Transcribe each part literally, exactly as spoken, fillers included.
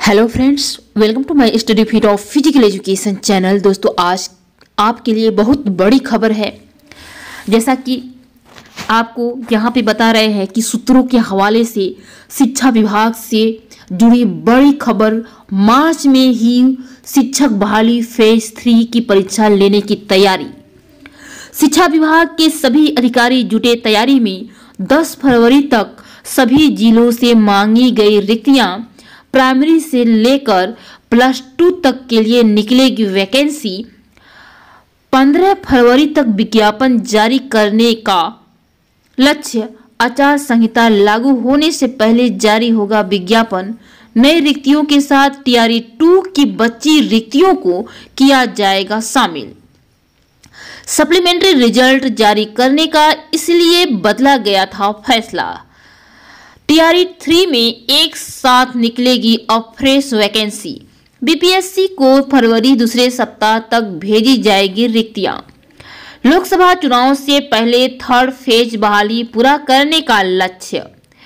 Hello friends, welcome to my study feed of physical education channel. दोस्तों, आज आपके लिए बहुत बड़ी खबर है। जैसा कि आपको यहाँ पे बता रहे हैं कि सूत्रों के हवाले से शिक्षा विभाग से जुड़ी बड़ी खबर, मार्च में ही शिक्षक बहाली फेज थ्री की परीक्षा लेने की तैयारी। शिक्षा विभाग के सभी अधिकारी जुटे तैयारी में। दस फरवरी तक सभी जिलों से मांगी गई रिक्तियां, प्राइमरी से लेकर प्लस टू तक के लिए निकलेगी वैकेंसी। पंद्रह फरवरी तक विज्ञापन जारी करने का लक्ष्य। आचार संहिता लागू होने से पहले जारी होगा विज्ञापन। नई रिक्तियों के साथ टीआरई टू की बची रिक्तियों को किया जाएगा शामिल। सप्लीमेंट्री रिजल्ट जारी करने का इसलिए बदला गया था फैसला। टीआरई थ्री में एक साथ निकलेगी अब फ्रेश वैकेंसी। बीपीएससी को फरवरी दूसरे सप्ताह तक भेजी जाएगी रिक्तियां। लोकसभा चुनाव से पहले थर्ड फेज बहाली पूरा करने का लक्ष्य।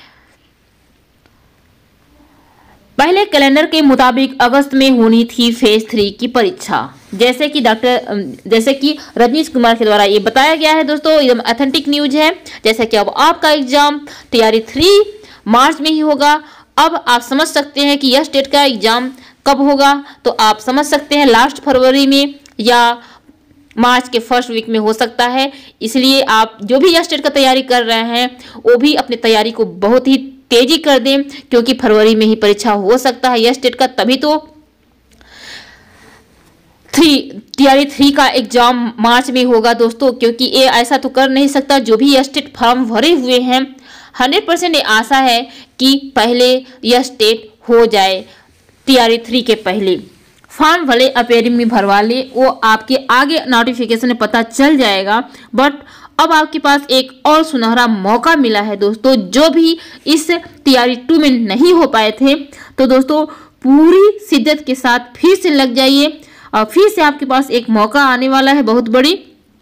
पहले कैलेंडर के मुताबिक अगस्त में होनी थी फेज थ्री की परीक्षा, जैसे कि डॉक्टर जैसे कि रजनीश कुमार के द्वारा ये बताया गया है। दोस्तों, एकदम ऑथेंटिक न्यूज है। जैसे कि अब आपका एग्जाम टीआरई थ्री मार्च में ही होगा। अब आप समझ सकते हैं कि यह स्टेट का एग्जाम कब होगा, तो आप समझ सकते हैं लास्ट फरवरी में या मार्च के फर्स्ट वीक में हो सकता है। इसलिए आप जो भी यह स्टेट का तैयारी कर रहे हैं वो भी अपनी तैयारी को बहुत ही तेजी कर दें, क्योंकि फरवरी में ही परीक्षा हो सकता है यह स्टेट का। तभी तो थ्री टीआरई थ्री का एग्जाम मार्च में होगा दोस्तों, क्योंकि ये ऐसा तो कर नहीं सकता। जो भी यह स्टेट फॉर्म भरे हुए हैं, हंड्रेड परसेंट आशा है कि पहले यह स्टेट हो जाए टीआरई थ्री के पहले। फॉर्म भले अप्रैल में भरवा ले, वो आपके आगे नोटिफिकेशन में पता चल जाएगा। बट अब आपके पास एक और सुनहरा मौका मिला है दोस्तों। जो भी इस टीआरई टू में नहीं हो पाए थे, तो दोस्तों पूरी शिद्दत के साथ फिर से लग जाइए और फिर से आपके पास एक मौका आने वाला है बहुत बड़ी,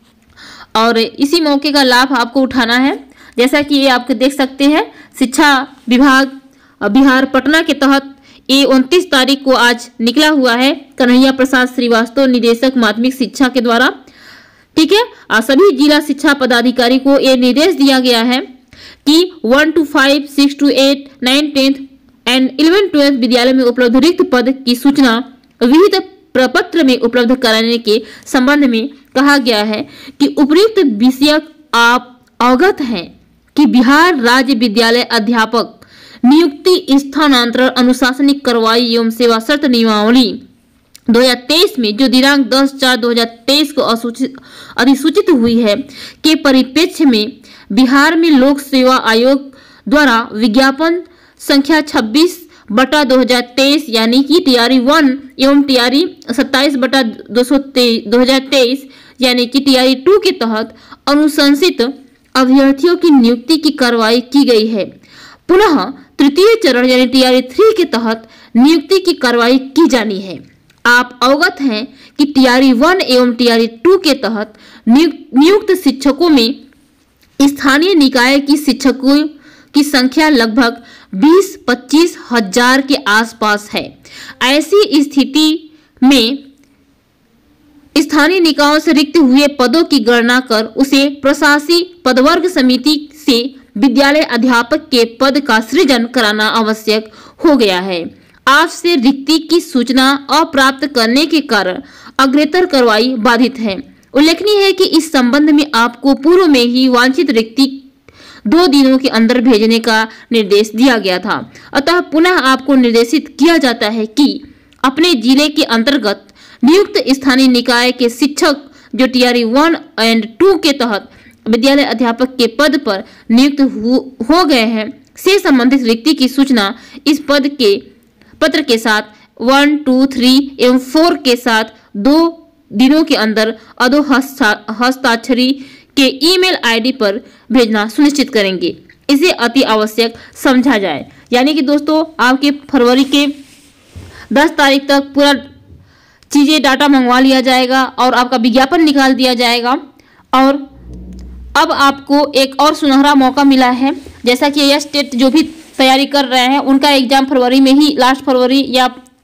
और इसी मौके का लाभ आपको उठाना है। जैसा कि ये आप देख सकते हैं, शिक्षा विभाग बिहार पटना के तहत ये उनतीस तारीख को आज निकला हुआ है कन्हैया प्रसाद श्रीवास्तव, निदेशक माध्यमिक शिक्षा के द्वारा। ठीक है, और सभी जिला शिक्षा पदाधिकारी को ये निर्देश दिया गया है कि one two five six two eight nine tenth and eleven twelfth विद्यालय में उपलब्ध रिक्त पद की सूचना विहित प्रपत्र में उपलब्ध कराने के संबंध में कहा गया है कि उपयुक्त विषयक आप अवगत हैं कि बिहार राज्य विद्यालय अध्यापक नियुक्ति, स्थानांतरण, अनुशासनिक कार्रवाई एवं सेवा शर्त नियमावली दो हज़ार तेईस में जो दिनांक दस चार दो हज़ार तेईस को अधिसूचित हुई है के परिप्रेक्ष्य में बिहार में लोक सेवा आयोग द्वारा विज्ञापन संख्या छब्बीस बटा दो हजार तेईस यानी कि टीआरई वन एवं टीआरई सत्ताईस बटा दो हजार तेईस यानी कि टीआरई टू के तहत अनुशंसित अभ्यर्थियों की नियुक्ति की कार्रवाई की गई है। पुनः तृतीय चरण यानी टीआरई थ्री के तहत नियुक्ति की कार्रवाई की जानी है। आप अवगत हैं कि टीआरई वन एवं टीआरई टू के तहत नियुक्त शिक्षकों में स्थानीय निकाय की शिक्षकों की संख्या लगभग बीस पच्चीस हजार के आसपास है। ऐसी स्थिति में स्थानीय निकायों से रिक्त हुए पदों की गणना कर उसे प्रशासी पदवर्ग समिति से विद्यालय अध्यापक के पद का सृजन कराना आवश्यक हो गया है। आज से रिक्ति की सूचना अप्राप्त करने के कारण अग्रेतर कार्रवाई बाधित है। उल्लेखनीय है कि इस संबंध में आपको पूर्व में ही वांछित रिक्ति दो दिनों के अंदर भेजने का निर्देश दिया गया था। अतः पुनः आपको निर्देशित किया जाता है कि अपने जिले के अंतर्गत नियुक्त स्थानीय निकाय के शिक्षक जो टीआरई वन एंड टू के तहत विद्यालय अध्यापक के पद पर नियुक्त हो गए हैं से संबंधित रिक्ति की सूचना इस पद के पत्र के साथ वन टू थ्री एवं फोर के साथ दो दिनों के अंदर अधो हस्ताक्षरी के ईमेल आईडी पर भेजना सुनिश्चित करेंगे। इसे अति आवश्यक समझा जाए। यानी कि दोस्तों आपके फरवरी के दस तारीख तक पूरा चीजें डाटा मंगवा लिया जाएगा और आपका विज्ञापन निकाल दिया जाएगा। और अब आपको एक और सुनहरा मौका मिला है। जैसा कि यह स्टेट जो भी तैयारी कर रहे हैं उनका एग्जाम फरवरी में ही, लास्ट फरवरी या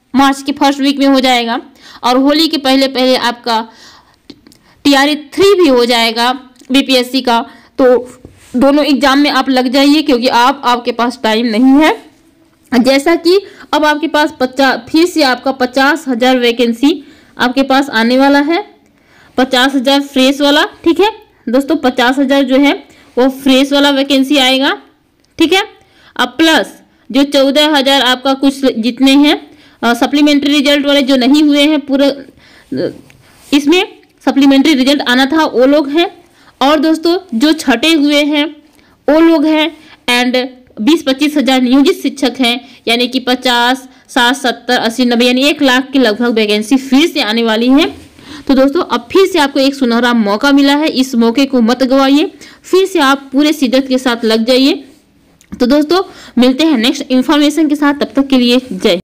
मार्च के फर्स्ट वीक में हो जाएगा और होली के पहले पहले आपका टीआरई थ्री भी हो जाएगा बीपीएससी का। तो दोनों एग्जाम में आप लग जाइए क्योंकि आप आपके पास टाइम नहीं है। जैसा कि अब आपके पास पचास फिर से आपका पचास हजार वैकेंसी आपके पास आने वाला है, पचास हजार फ्रेश वाला। ठीक है दोस्तों, पचास हजार जो है वो फ्रेश वाला वैकेंसी आएगा। ठीक है, अब प्लस जो चौदह हजार आपका कुछ जितने हैं सप्लीमेंट्री रिजल्ट वाले जो नहीं हुए हैं, पूरा इसमें सप्लीमेंट्री रिजल्ट आना था वो लोग हैं। और दोस्तों जो छटे हुए हैं वो लोग हैं। एंड बीस पच्चीस हजार नियोजित शिक्षक हैं, यानी कि पचास साठ सत्तर अस्सी नब्बे यानी एक लाख के लगभग वैकेंसी फिर से आने वाली है। तो दोस्तों अब फिर से आपको एक सुनहरा मौका मिला है, इस मौके को मत गवाइए, फिर से आप पूरे शिद्दत के साथ लग जाइए। तो दोस्तों मिलते हैं नेक्स्ट इन्फॉर्मेशन के साथ, तब तक के लिए जय।